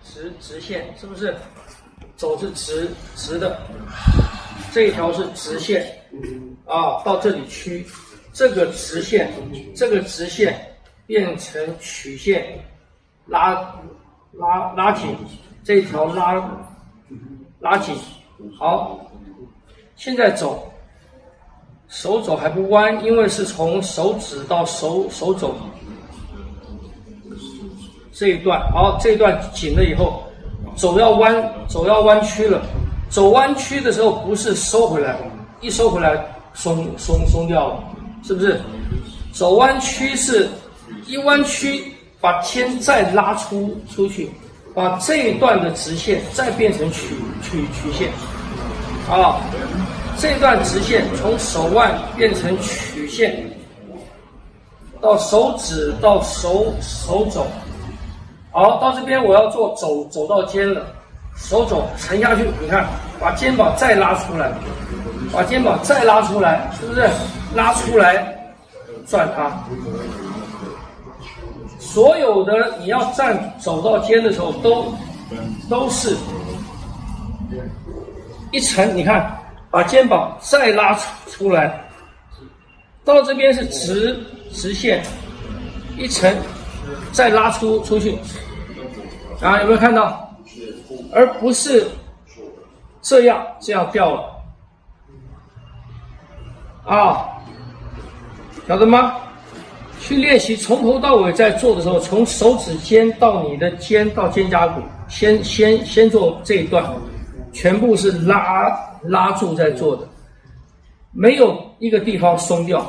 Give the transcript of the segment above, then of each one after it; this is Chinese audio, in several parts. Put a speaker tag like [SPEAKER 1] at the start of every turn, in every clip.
[SPEAKER 1] 直线，是不是？走是直的，这一条是直线啊，到这里曲，这个直线变成曲线，拉紧，这一条拉紧。好，现在走，手肘还不弯，因为是从手指到手肘这一段。好，这一段紧了以后，肘要弯曲了。走弯曲的时候不是收回来，一收回来松掉了，是不是？走弯曲是一弯曲，把肩再拉出去，把这一段的直线再变成曲线，啊，这段直线从手腕变成曲线，到手指到手肘。好，到这边我要做走到肩了，手肘沉下去，你看，把肩膀再拉出来，是不是？拉出来，转它。所有的你要走到肩的时候，都是一沉，你看，把肩膀再拉出来，到这边是直线，一沉，再拉出去。啊，有没有看到？而不是这样掉了啊，晓得吗？去练习从头到尾在做的时候，从手指尖到你的肩到肩胛骨，先做这一段，全部是拉住在做的，没有一个地方松掉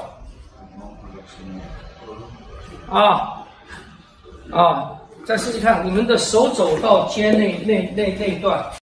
[SPEAKER 1] 啊！再试试看，你们的手肘到肩那一段。